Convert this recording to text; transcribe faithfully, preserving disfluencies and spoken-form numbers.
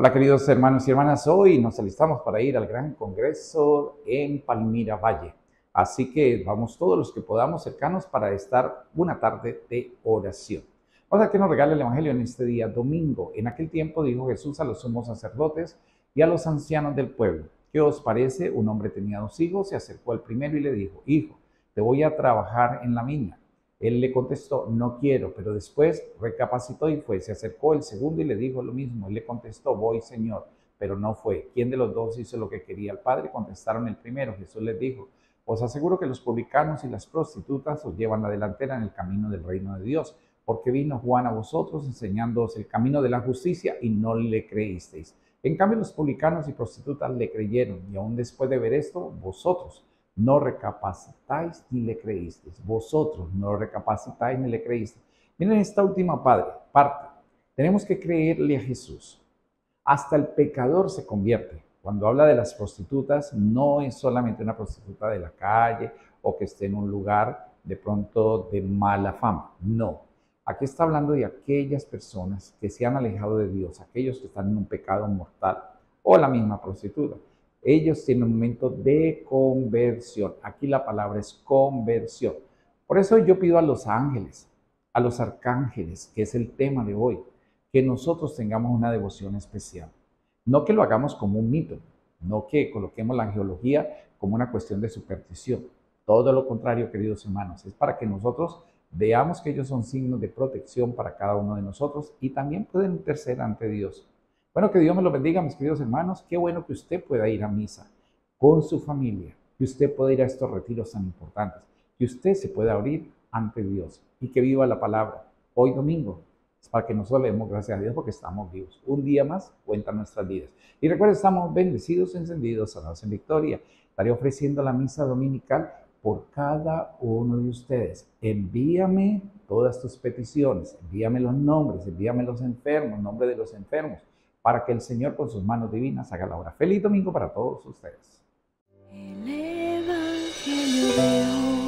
Hola queridos hermanos y hermanas, hoy nos alistamos para ir al gran congreso en Palmira Valle. Así que vamos todos los que podamos cercanos para estar una tarde de oración. Vamos a que nos regala el Evangelio en este día domingo. En aquel tiempo dijo Jesús a los sumos sacerdotes y a los ancianos del pueblo: ¿qué os parece? Un hombre tenía dos hijos, se acercó al primero y le dijo: hijo, te voy a trabajar en la viña. Él le contestó: no quiero, pero después recapacitó y fue. Se acercó el segundo y le dijo lo mismo. Él le contestó: voy, Señor, pero no fue. ¿Quién de los dos hizo lo que quería el Padre? Contestaron: el primero. Jesús les dijo: os aseguro que los publicanos y las prostitutas os llevan la delantera en el camino del reino de Dios, porque vino Juan a vosotros enseñándoos el camino de la justicia y no le creísteis. En cambio, los publicanos y prostitutas le creyeron, y aún después de ver esto, vosotros no recapacitáis ni le creísteis. Vosotros no recapacitáis ni le creísteis. Miren esta última padre, parte. Tenemos que creerle a Jesús. Hasta el pecador se convierte. Cuando habla de las prostitutas, no es solamente una prostituta de la calle o que esté en un lugar de pronto de mala fama. No. Aquí está hablando de aquellas personas que se han alejado de Dios, aquellos que están en un pecado mortal, o la misma prostituta. Ellos tienen un momento de conversión. Aquí la palabra es conversión. Por eso yo pido a los ángeles, a los arcángeles, que es el tema de hoy, que nosotros tengamos una devoción especial. No que lo hagamos como un mito, no que coloquemos la angelología como una cuestión de superstición. Todo lo contrario, queridos hermanos, es para que nosotros veamos que ellos son signos de protección para cada uno de nosotros y también pueden interceder ante Dios. Bueno, que Dios me lo bendiga, mis queridos hermanos. Qué bueno que usted pueda ir a misa con su familia, que usted pueda ir a estos retiros tan importantes, que usted se pueda abrir ante Dios y que viva la palabra. Hoy domingo es para que nosotros le demos gracias a Dios porque estamos vivos. Un día más cuenta nuestras vidas. Y recuerden, estamos bendecidos, encendidos, sanados en victoria. Estaré ofreciendo la misa dominical por cada uno de ustedes. Envíame todas tus peticiones, envíame los nombres, envíame los enfermos, nombre de los enfermos, para que el Señor con sus manos divinas haga la obra. Feliz domingo para todos ustedes. El Evangelio de hoy.